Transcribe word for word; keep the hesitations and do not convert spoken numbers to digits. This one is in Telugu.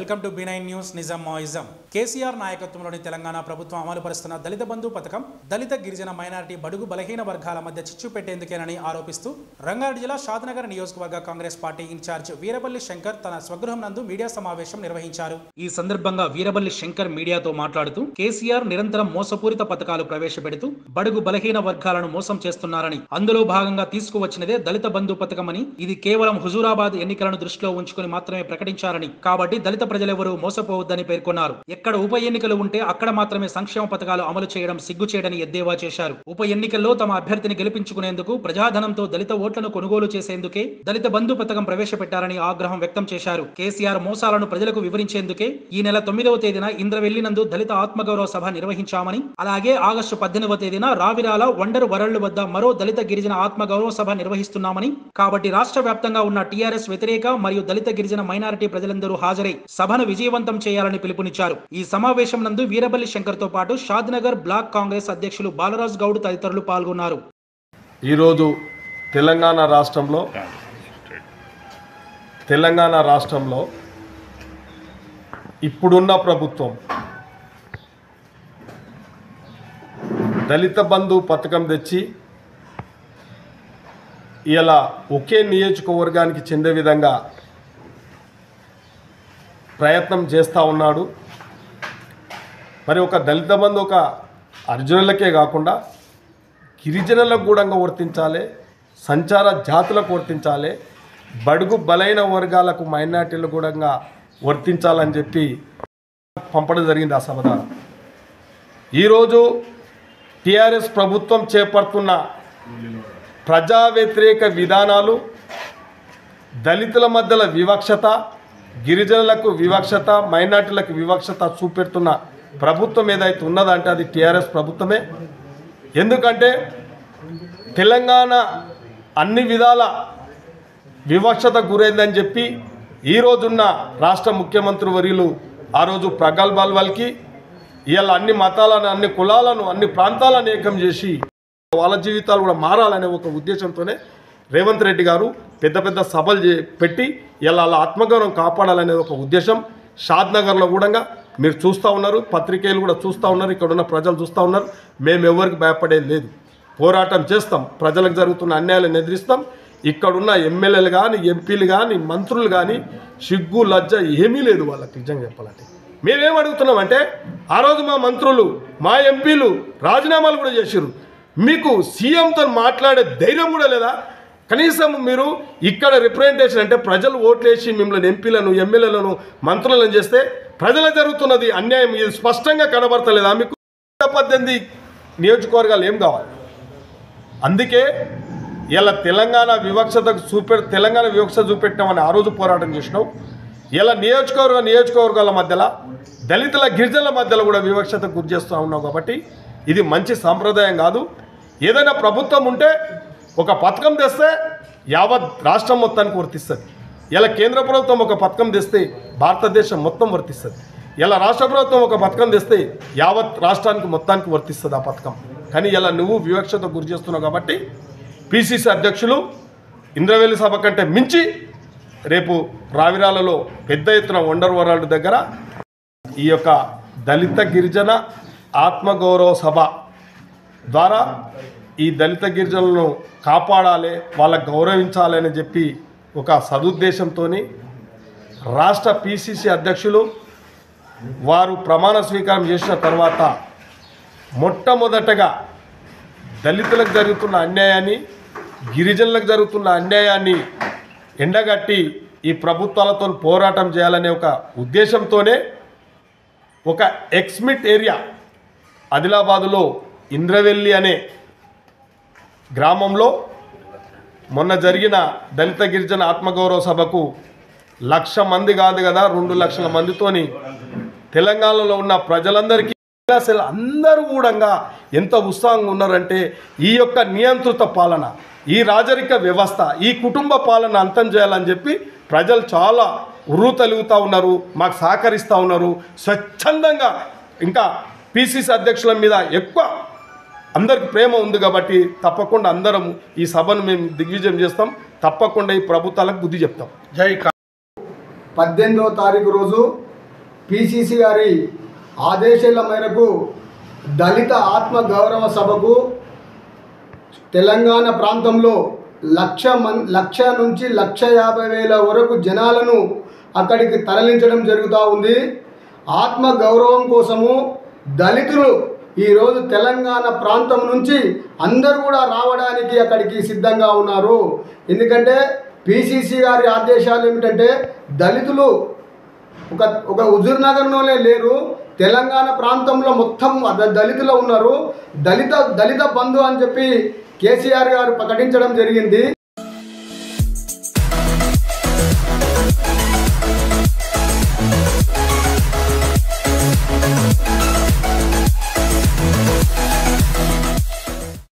Welcome to B nine news నిజాం మాయిజం. కేసీఆర్ నాయకత్వంలోని తెలంగాణ ప్రభుత్వం అమలు పరుస్తున్న దళిత బంధు పథకం దళిత గిరిజన మైనారిటీ బడుగు బలహీన వర్గాల మధ్య చిచ్చు పెట్టేందుకేనని ఆరోపిస్తూ రంగారెడ్డి జిల్లా షాద్నగర్ నియోజకవర్గ Congress party incharge Veeraballi Shankar తన స్వగృహం నందు మీడియా సమావేశం నిర్వహించారు. ఈ సందర్భంగా వీరబల్లి శంకర్ మీడియాతో మాట్లాడుతూ కేసీఆర్ నిరంతరం మోసపూరిత పథకాలు ప్రవేశపెడుతూ బడుగు బలహీన వర్గాలను మోసం చేస్తున్నారని, అందులో భాగంగా తీసుకువచ్చినదే దళిత బంధు పథకమని, ఇది కేవలం హుజూరాబాద్ ఎన్నికలను దృష్టిలో ఉంచుకుని మాత్రమే ప్రకటించారని, కాబట్టి దళిత ప్రజలెవరూ మోసపోవద్దని పేర్కొన్నారు. ఎక్కడ ఉప ఎన్నికలు ఉంటే అక్కడ మాత్రమే సంక్షేమ పథకాలు అమలు చేయడం సిగ్గుచేయడని ఎద్దేవా చేశారు. ఉప ఎన్నికల్లో తమ అభ్యర్థిని గెలిపించుకునేందుకు ప్రజాధనంతో దళిత ఓట్లను కొనుగోలు చేసేందుకే దళిత బంధు పథకం ప్రవేశపెట్టారని ఆగ్రహం వ్యక్తం చేశారు. కేసీఆర్ మోసాలను ప్రజలకు వివరించేందుకే ఈ నెల తొమ్మిదవ తేదీన ఇంద్రవెల్లి నందు దళిత ఆత్మగౌరవ సభ నిర్వహించామని, అలాగే ఆగస్టు పద్దెనిమిదవ తేదీన రావిరాల వండర్ వరల్డ్ వద్ద మరో దళిత గిరిజన ఆత్మగౌరవ సభ నిర్వహిస్తున్నామని, కాబట్టి రాష్ట్ర వ్యాప్తంగా ఉన్న టీఆర్ఎస్ వ్యతిరేక మరియు దళిత గిరిజన మైనారిటీ ప్రజలందరూ హాజరై సభను విజయవంతం చేయాలని పిలుపునిచ్చారు. ఈ సమావేశం నందు వీరబల్లి శంకర్ తో పాటు షాద్నగర్ బ్లాక్ కాంగ్రెస్ అధ్యక్షులు బాలరాజ్ గౌడ్ తదితరులు పాల్గొన్నారు. ఈరోజు తెలంగాణ రాష్ట్రంలో తెలంగాణ రాష్ట్రంలో ఇప్పుడున్న ప్రభుత్వం దళిత బంధు పథకం తెచ్చి ఇలా ఒకే నియోజకవర్గానికి చెందే విధంగా ప్రయత్నం చేస్తూ ఉన్నాడు. మరి ఒక దళిత బంధు ఒక అర్జునులకే కాకుండా గిరిజనులకు కూడా వర్తించాలి, సంచార జాతులకు వర్తించాలి, బడుగు బలైన వర్గాలకు మైనార్టీలకు కూడా వర్తించాలని చెప్పి పంపడం జరిగింది. ఆ సభ ఈరోజు టీఆర్ఎస్ ప్రభుత్వం చేపడుతున్న ప్రజా వ్యతిరేక విధానాలు, దళితుల మధ్యలో వివక్షత, గిరిజనులకు వివక్షత, మైనార్టీలకు వివక్షత చూపెడుతున్న ప్రభుత్వం ఏదైతే ఉన్నదంటే అది టీఆర్ఎస్ ప్రభుత్వమే. ఎందుకంటే తెలంగాణ అన్ని విధాల వివక్షత గురైందని చెప్పి ఈరోజున్న రాష్ట్ర ముఖ్యమంత్రి వర్యులు ఆ రోజు ప్రగల్భాలు పలికి ఇవాళ అన్ని మతాలను, అన్ని కులాలను, అన్ని ప్రాంతాలను ఏకం చేసి వాళ్ళ జీవితాలు కూడా మారాలనే ఒక ఉద్దేశంతోనే రేవంత్ రెడ్డి గారు పెద్ద పెద్ద సభలు పెట్టి ఇలా అలా ఆత్మగౌరవం కాపాడాలనే ఒక ఉద్దేశం. షాద్నగర్లో కూడా మీరు చూస్తూ ఉన్నారు, పత్రికేయులు కూడా చూస్తూ ఉన్నారు, ఇక్కడ ఉన్న ప్రజలు చూస్తూ ఉన్నారు. మేము ఎవరికి భయపడేది లేదు, పోరాటం చేస్తాం, ప్రజలకు జరుగుతున్న అన్యాయాలను ఎదిరిస్తాం. ఇక్కడున్న ఎమ్మెల్యేలు కానీ, ఎంపీలు కానీ, మంత్రులు కానీ సిగ్గు లజ్జ ఏమీ లేదు వాళ్ళకి. నిజంగా చెప్పాలంటే మేమేం అడుగుతున్నామంటే ఆ రోజు మా మంత్రులు, మా ఎంపీలు రాజీనామాలు కూడా చేశారు. మీకు సీఎంతో మాట్లాడే ధైర్యం కూడా లేదా? కనీసం మీరు ఇక్కడ రిప్రజెంటేషన్ అంటే ప్రజలు ఓట్లేసి మిమ్మల్ని ఎంపీలను, ఎమ్మెల్యేలను, మంత్రులను చేస్తే ప్రజలకు జరుగుతున్నది అన్యాయం ఇది స్పష్టంగా కనబడతలేదా మీకు? పద్దెనిమిది నియోజకవర్గాలు ఏం కావాలి? అందుకే ఇలా తెలంగాణ వివక్షతకు చూపె తెలంగాణ వివక్షత చూపెట్టామని ఆ రోజు పోరాటం చేసినావు. ఇలా నియోజకవర్గ నియోజకవర్గాల మధ్యలో దళితుల గిరిజనుల మధ్యలో కూడా వివక్షతకు గురి చేస్తూ ఉన్నావు. కాబట్టి ఇది మంచి సాంప్రదాయం కాదు. ఏదైనా ప్రభుత్వం ఉంటే ఒక పథకం తెస్తే యావత్ రాష్ట్రం మొత్తానికి వర్తిస్తుంది. ఇలా కేంద్ర ప్రభుత్వం ఒక పథకం తెస్తే భారతదేశం మొత్తం వర్తిస్తుంది. ఇలా రాష్ట్ర ప్రభుత్వం ఒక పథకం తెస్తే యావత్ రాష్ట్రానికి మొత్తానికి వర్తిస్తుంది ఆ పథకం. కానీ ఇలా నువ్వు వివక్షత గురి చేస్తున్నావు. కాబట్టి పిసిసి అధ్యక్షులు ఇంద్రవెల్లి సభ కంటే మించి రేపు రావిరాలలో పెద్ద ఎత్తున వండర్ వరల్డ్ దగ్గర ఈ యొక్క దళిత గిరిజన ఆత్మగౌరవ సభ ద్వారా ఈ దళిత గిరిజనులను కాపాడాలి, వాళ్ళకు గౌరవించాలి అని చెప్పి ఒక సదుద్దేశంతో రాష్ట్ర పిసిసి అధ్యక్షులు వారు ప్రమాణ స్వీకారం చేసిన తర్వాత మొట్టమొదటగా దళితులకు జరుగుతున్న అన్యాయాన్ని, గిరిజనులకు జరుగుతున్న అన్యాయాన్ని ఎండగట్టి ఈ ప్రభుత్వాలతో పోరాటం చేయాలనే ఒక ఉద్దేశంతోనే ఒక ఎక్స్మిట్ ఏరియా ఆదిలాబాదులో ఇంద్రవెల్లి అనే గ్రామంలో మొన్న జరిగిన దళిత గిరిజన ఆత్మగౌరవ సభకు లక్ష మంది కాదు కదా రెండు లక్షల మందితోని తెలంగాణలో ఉన్న ప్రజలందరికీ అసలు అందరూ కూడా ఎంత ఉత్సాహంగా ఉన్నారంటే ఈ యొక్క నియంత్రిత పాలన, ఈ రాజరిక వ్యవస్థ, ఈ కుటుంబ పాలన అంతం చేయాలని చెప్పి ప్రజలు చాలా ఉర్రు తలుగుతూ ఉన్నారు, మాకు సహకరిస్తూ ఉన్నారు స్వచ్ఛందంగా. ఇంకా పిసిసి అధ్యక్షుల మీద ఎక్కువ అందరికి ప్రేమ ఉంది కాబట్టి తప్పకుండా అందరం ఈ సభను మేము దిగ్విజయం చేస్తాం. తప్పకుండా ఈ ప్రభుత్వాలకు బుద్ధి చెప్తాం. జై. పద్దెనిమిదవ తారీఖు రోజు పిసిసి గారి ఆదేశాల మేరకు దళిత ఆత్మ గౌరవ సభకు తెలంగాణ ప్రాంతంలో లక్ష మన్ లక్ష నుంచి లక్ష యాభై వేల వరకు జనాలను అక్కడికి తరలించడం జరుగుతూ ఉంది. ఆత్మ గౌరవం కోసము దళితులు ఈరోజు తెలంగాణ ప్రాంతం నుంచి అందరూ కూడా రావడానికి అక్కడికి సిద్ధంగా ఉన్నారు. ఎందుకంటే పిసిసి గారి ఆదేశాలు ఏమిటంటే దళితులు ఒక ఒక హుజూర్ నగర్లోనే లేరు, తెలంగాణ ప్రాంతంలో మొత్తం దళితులు ఉన్నారు. దళిత దళిత బంధు అని చెప్పి కేసీఆర్ గారు ప్రకటించడం జరిగింది.